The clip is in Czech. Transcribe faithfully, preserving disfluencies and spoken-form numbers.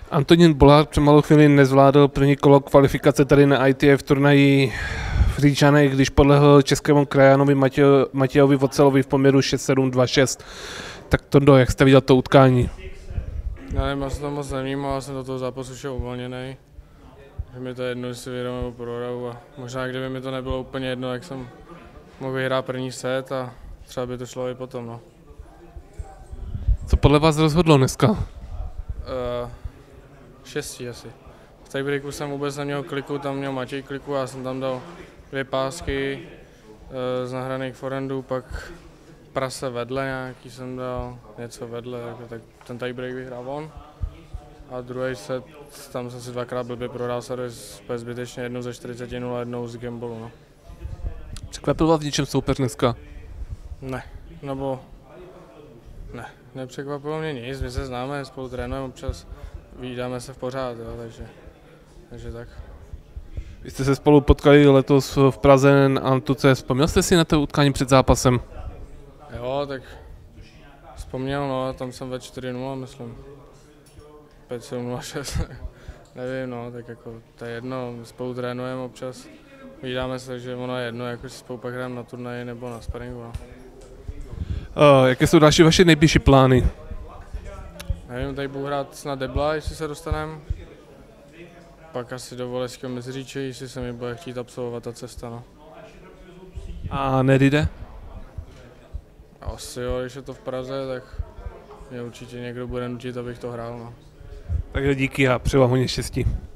Antonín Bolár před malou chvíli nezvládl první kolo kvalifikace tady na I T F turnaji v Říčanech, když podlehl českému krajanovi Matějo, Matějovi Vocelovi v poměru šest sedm dva šest. Tak Tondo, jak jste viděl to utkání? Já nevím, já jsem to moc nevnímal, já jsem do toho zápasu šel uvolněný. Že mi to je jedno, jestli vyhraju nebo prohraju, a možná kdyby mi to nebylo úplně jedno, jak jsem mohl vyhrát první set a třeba by to šlo i potom. No. Co podle vás rozhodlo dneska? Uh, šestí asi. V tiebreaku jsem vůbec neměl kliku, tam měl Matěj kliku a já jsem tam dal dvě pásky uh, z nahraných forehandů, pak prase vedle nějaký jsem dal, něco vedle, tak ten tiebreak vyhrál on. A druhý set, tam jsem si dvakrát blbě prohrál servis, zbytečně jednou ze čtyřicet nula, jednou z gambolu. No. Překvapil vás v něčem soupeř dneska? Ne, nebo ne, nepřekvapilo mě nic, my se známe, spolu trénujeme občas, vídáme se v pořád, jo, takže, takže tak. Vy jste se spolu potkali letos v Praze na Antuce, vzpomněl jste si na to utkání před zápasem? Jo, tak vzpomněl, no, tam jsem ve čtyři nula, myslím. pět sedm nula šest, nevím, no, tak jako to je jedno, my spolu trénujeme občas, vídáme se, že ono je jedno, jako si spolu pak hrajeme na turnaji nebo na sparingu, no. Uh, jaké jsou další vaše nejbližší plány? Nevím, tady budu hrát snad debla, jestli se dostaneme. Pak asi do Voleského Meziříčí, jestli se mi bude chtít absolvovat ta cesta, no. A nedjde? Asi jo, když je to v Praze, tak mě určitě někdo bude nutit, abych to hrál, no. Takže díky a přeju vám hodně štěstí.